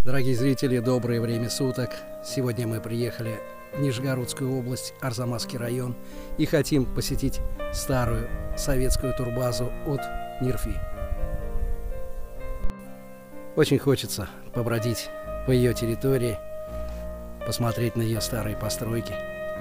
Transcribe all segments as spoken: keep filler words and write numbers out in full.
Дорогие зрители, доброе время суток. Сегодня мы приехали в Нижегородскую область, Арзамасский район, и хотим посетить старую советскую турбазу от НИРФИ. Очень хочется побродить по ее территории, посмотреть на ее старые постройки.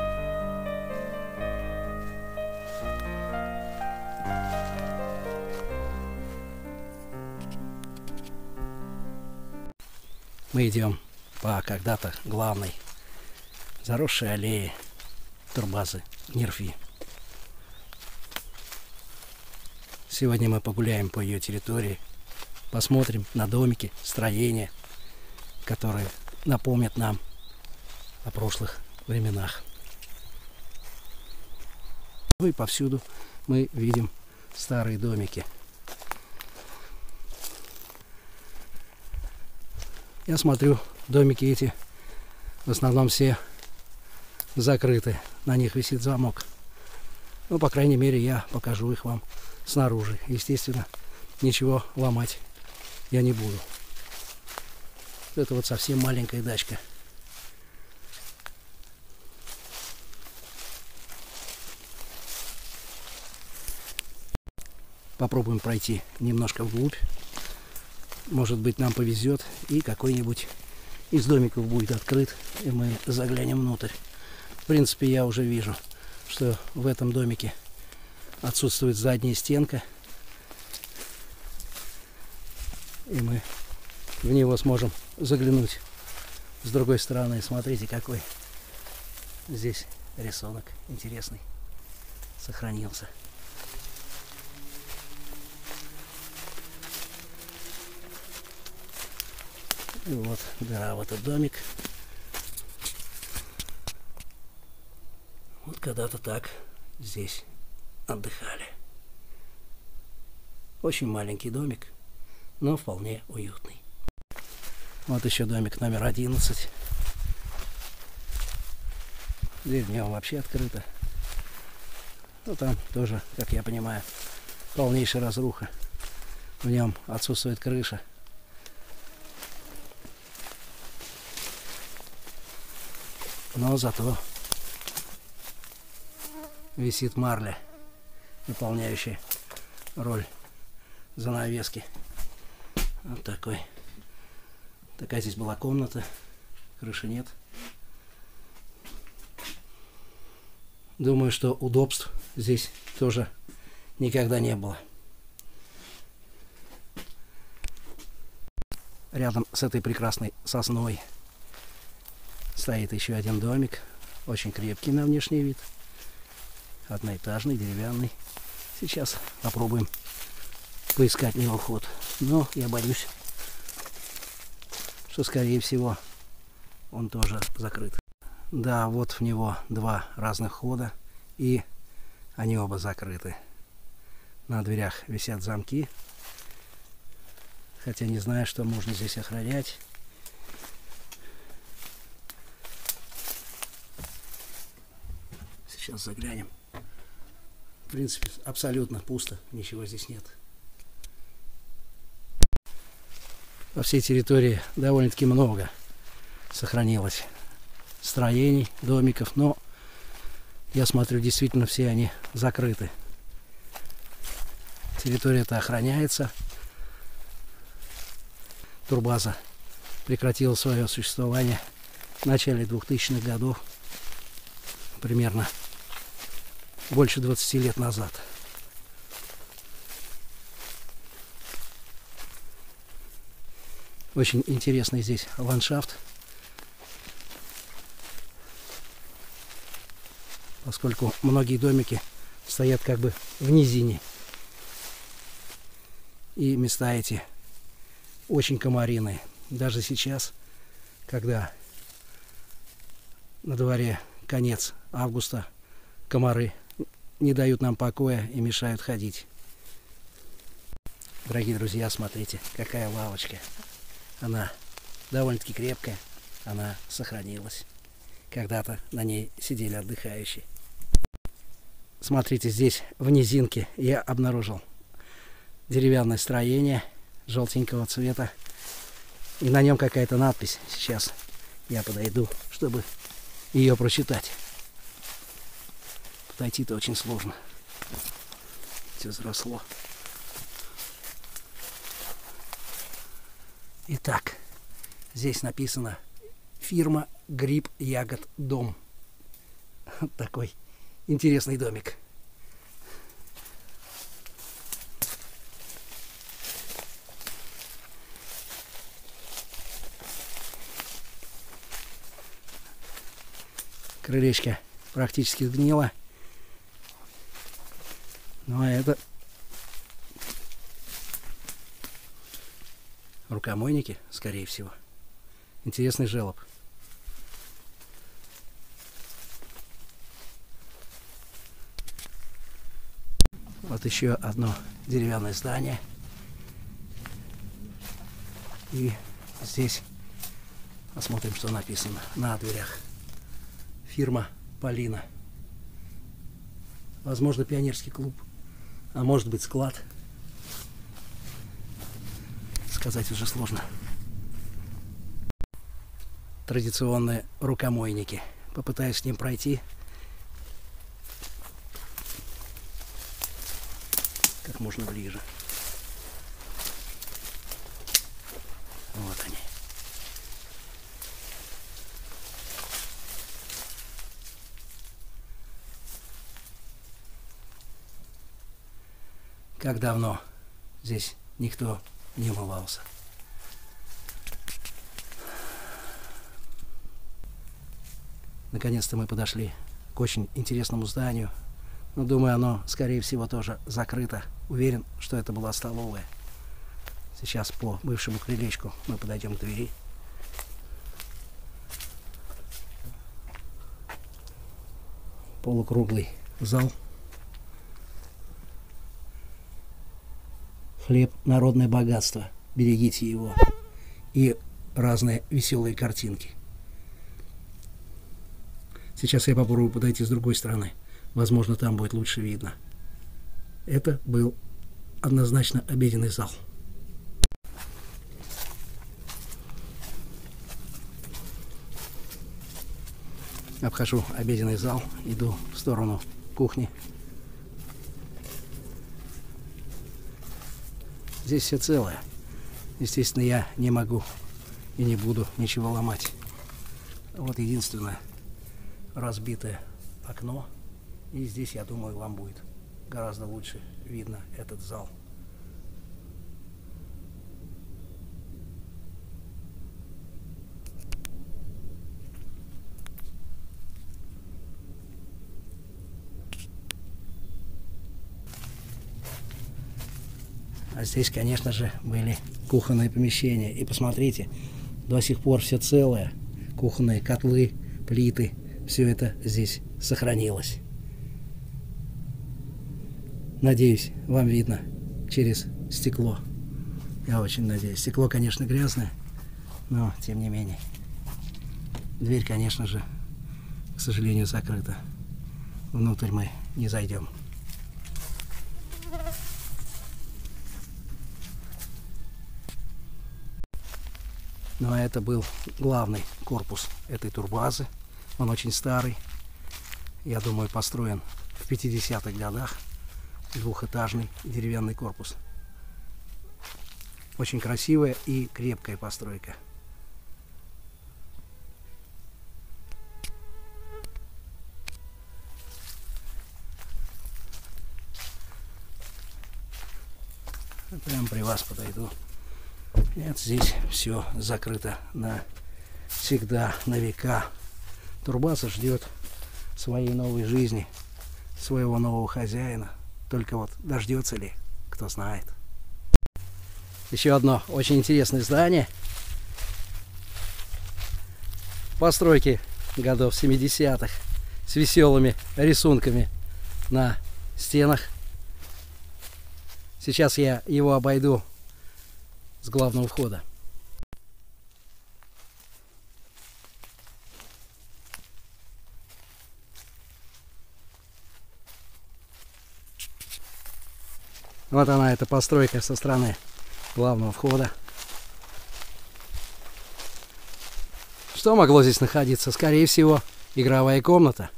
Мы идем по когда-то главной заросшей аллее турбазы НИРФИ. Сегодня мы погуляем по ее территории, посмотрим на домики, строения, которые напомнят нам о прошлых временах. Ну и повсюду мы видим старые домики. Я смотрю, домики эти в основном все закрыты, на них висит замок. Ну, по крайней мере, я покажу их вам снаружи. Естественно, ничего ломать я не буду. Это вот совсем маленькая дачка. Попробуем пройти немножко вглубь. Может быть, нам повезет, и какой-нибудь из домиков будет открыт, и мы заглянем внутрь. В принципе, я уже вижу, что в этом домике отсутствует задняя стенка, и мы в него сможем заглянуть с другой стороны. Смотрите, какой здесь рисунок интересный сохранился. И вот дыра в этот домик. Вот когда-то так здесь отдыхали. Очень маленький домик, но вполне уютный. Вот еще домик номер одиннадцать. Дверь в него вообще открыта. Ну там тоже, как я понимаю, полнейшая разруха. В нем отсутствует крыша. Но зато висит марля, выполняющая роль занавески. Вот такой. Такая здесь была комната. Крыши нет. Думаю, что удобств здесь тоже никогда не было. Рядом с этой прекрасной сосной стоит еще один домик, очень крепкий на внешний вид, одноэтажный, деревянный. Сейчас попробуем поискать в него ход, но я боюсь, что скорее всего он тоже закрыт. Да, вот в него два разных хода, и они оба закрыты. На дверях висят замки, хотя не знаю, что можно здесь охранять. Сейчас заглянем. В принципе, абсолютно пусто. Ничего здесь нет. По всей территории довольно-таки много сохранилось строений, домиков, но я смотрю, действительно все они закрыты. Территория эта охраняется. Турбаза прекратила свое существование в начале двухтысячных годов. Примерно больше двадцати лет назад. Очень интересный здесь ландшафт, поскольку многие домики стоят как бы в низине. И места эти очень комариные. Даже сейчас, когда на дворе конец августа, комары не дают нам покоя и мешают ходить. Дорогие друзья, смотрите, какая лавочка. Она довольно-таки крепкая, она сохранилась. Когда-то на ней сидели отдыхающие. Смотрите, здесь в низинке я обнаружил деревянное строение желтенького цвета. И на нем какая-то надпись. Сейчас я подойду, чтобы ее прочитать. Подойти-то очень сложно. Все заросло. Итак, здесь написано фирма Гриб Ягод Дом. Вот такой интересный домик. Крылечко практически сгнило. Ну а это рукомойники, скорее всего. Интересный желоб. Вот еще одно деревянное здание. И здесь посмотрим, что написано на дверях. Фирма Полина. Возможно, пионерский клуб. А может быть, склад. Сказать уже сложно. Традиционные рукомойники. Попытаюсь с ним пройти. Как можно ближе. Вот они. Как давно здесь никто не умывался. Наконец-то мы подошли к очень интересному зданию. Но думаю, оно, скорее всего, тоже закрыто. Уверен, что это была столовая. Сейчас по бывшему крылечку мы подойдем к двери. Полукруглый зал. Хлеб – народное богатство. Берегите его. И разные веселые картинки. Сейчас я попробую подойти с другой стороны. Возможно, там будет лучше видно. Это был однозначно обеденный зал. Обхожу обеденный зал, иду в сторону кухни. Здесь все целое. Естественно, я не могу и не буду ничего ломать. Вот единственное разбитое окно. И здесь, я думаю, вам будет гораздо лучше видно этот зал. А здесь, конечно же, были кухонные помещения. И посмотрите, до сих пор все целое. Кухонные котлы, плиты. Все это здесь сохранилось. Надеюсь, вам видно через стекло. Я очень надеюсь. Стекло, конечно, грязное, но тем не менее. Дверь, конечно же, к сожалению, закрыта. Внутрь мы не зайдем. Ну а это был главный корпус этой турбазы. Он очень старый. Я думаю, построен в пятидесятых годах. Двухэтажный деревянный корпус. Очень красивая и крепкая постройка. Прямо при вас подойду. Нет, здесь все закрыто навсегда, на века. Турбаза ждет своей новой жизни, своего нового хозяина. Только вот дождется ли, кто знает. Еще одно очень интересное здание. Постройки годов семидесятых с веселыми рисунками на стенах. Сейчас я его обойду с главного входа. Вот она, эта постройка со стороны главного входа. Что могло здесь находиться? Скорее всего, игровая комната.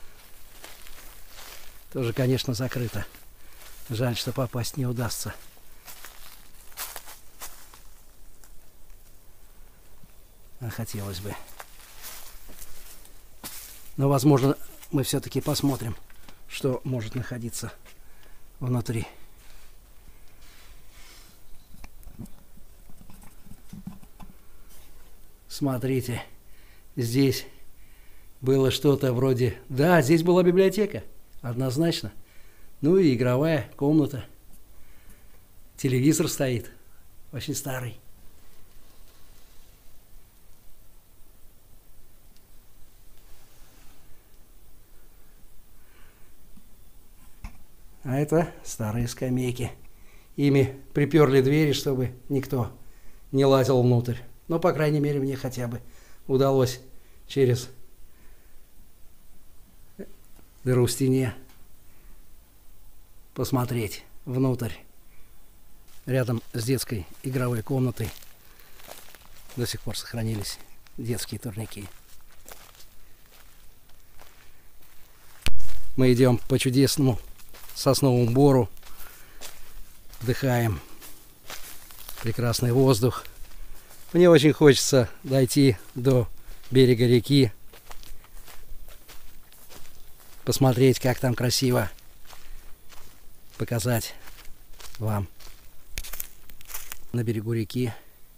Тоже, конечно, закрыта. Жаль, что попасть не удастся. А хотелось бы. Но, возможно, мы все-таки посмотрим, что может находиться внутри. Смотрите, здесь было что-то вроде... Да, здесь была библиотека, однозначно. Ну и игровая комната. Телевизор стоит, очень старый. А это старые скамейки. Ими приперли двери, чтобы никто не лазил внутрь. Но, по крайней мере, мне хотя бы удалось через дыру в стене посмотреть внутрь. Рядом с детской игровой комнатой до сих пор сохранились детские турники. Мы идем по чудесному сосновому бору, вдыхаем прекрасный воздух. Мне очень хочется дойти до берега реки, посмотреть, как там красиво, показать вам. На берегу реки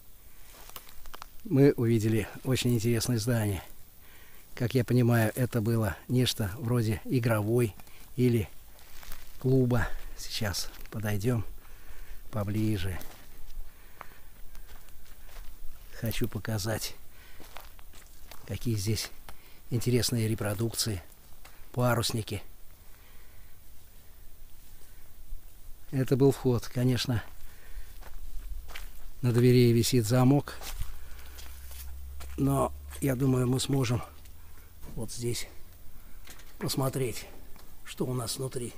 мы увидели очень интересное здание. Как я понимаю, это было нечто вроде игровой или клуба. Сейчас подойдем поближе. Хочу показать, какие здесь интересные репродукции, парусники. Это был вход. Конечно, на двери висит замок, но я думаю, мы сможем вот здесь посмотреть, что у нас внутри.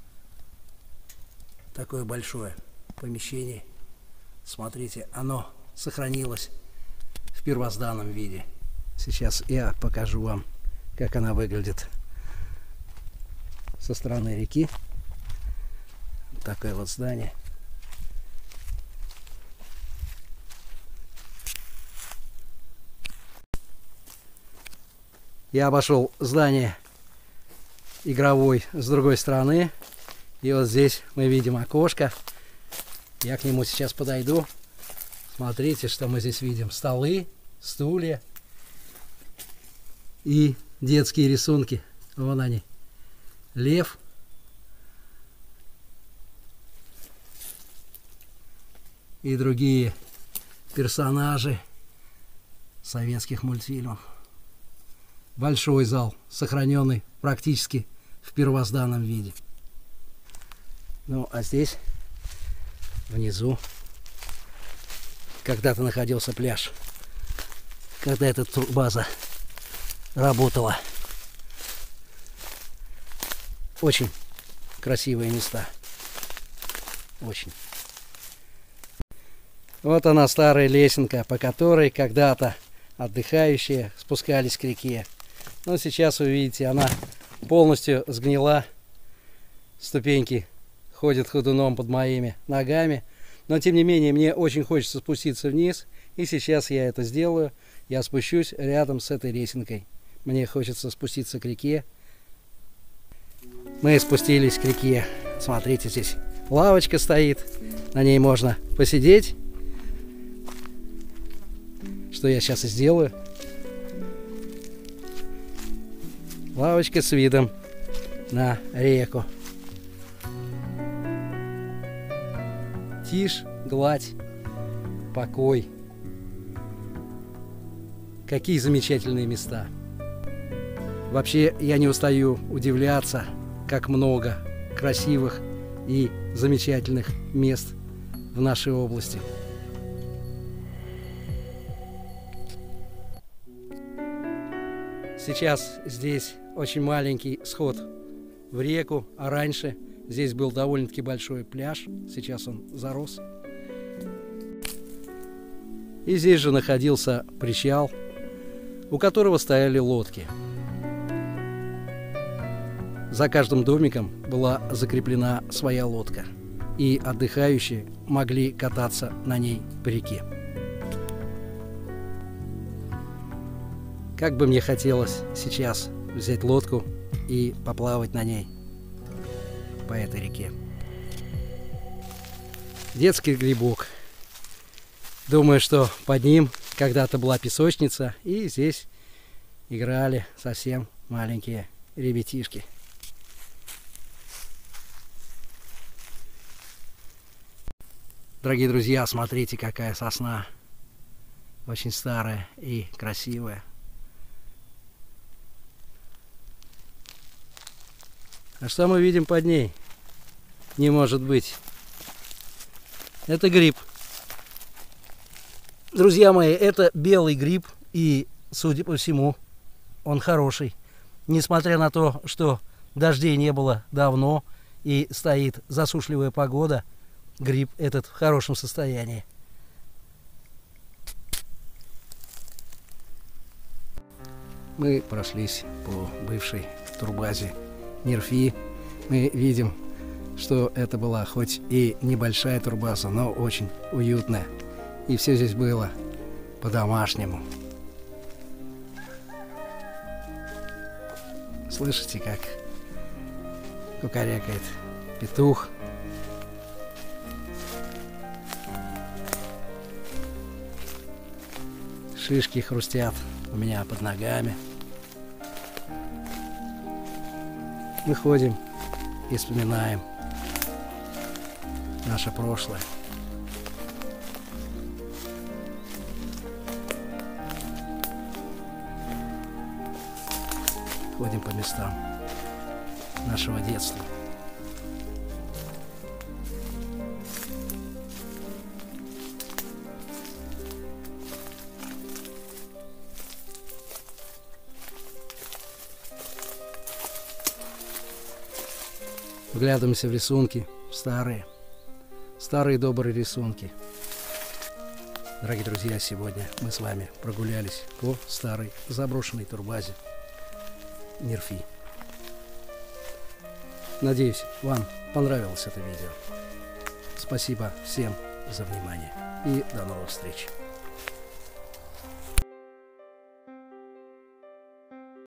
Такое большое помещение. Смотрите, оно сохранилось в первозданном виде. Сейчас я покажу вам, как она выглядит со стороны реки. Такое вот здание. Я обошел здание игровой с другой стороны. И вот здесь мы видим окошко. Я к нему сейчас подойду. Смотрите, что мы здесь видим. Столы, стулья и детские рисунки. Вон они. Лев. И другие персонажи советских мультфильмов. Большой зал, сохраненный практически в первозданном виде. Ну, а здесь, внизу, когда-то находился пляж, когда эта турбаза работала. Очень красивые места. Очень. Вот она, старая лесенка, по которой когда-то отдыхающие спускались к реке. Но сейчас вы видите, она полностью сгнила. Ступеньки ходят ходуном под моими ногами. Но, тем не менее, мне очень хочется спуститься вниз. И сейчас я это сделаю. Я спущусь рядом с этой лесенкой. Мне хочется спуститься к реке. Мы спустились к реке. Смотрите, здесь лавочка стоит. На ней можно посидеть. Что я сейчас и сделаю. Лавочка с видом на реку. Тишь, гладь, покой. Какие замечательные места. Вообще, я не устаю удивляться, как много красивых и замечательных мест в нашей области. Сейчас здесь очень маленький сход в реку, а раньше здесь был довольно-таки большой пляж. Сейчас он зарос. И здесь же находился причал. у которого стояли лодки. За каждым домиком была закреплена своя лодка, и отдыхающие могли кататься на ней по реке. Как бы мне хотелось сейчас взять лодку и поплавать на ней по этой реке. Детский грибок. Думаю, что под ним когда-то была песочница, и здесь играли совсем маленькие ребятишки. Дорогие друзья, смотрите, какая сосна. Очень старая и красивая. А что мы видим под ней? Не может быть. Это гриб. Друзья мои, это белый гриб, и, судя по всему, он хороший. Несмотря на то, что дождей не было давно и стоит засушливая погода, гриб этот в хорошем состоянии. Мы прошлись по бывшей турбазе Нерфи. Мы видим, что это была хоть и небольшая турбаза, но очень уютная. И все здесь было по-домашнему. Слышите, как кукарекает петух. Шишки хрустят у меня под ногами. Мы ходим и вспоминаем наше прошлое. Ходим по местам нашего детства. Вглядываемся в рисунки, в старые, старые добрые рисунки. Дорогие друзья, сегодня мы с вами прогулялись по старой заброшенной турбазе Нерфи. Надеюсь, вам понравилось это видео. Спасибо всем за внимание и до новых встреч.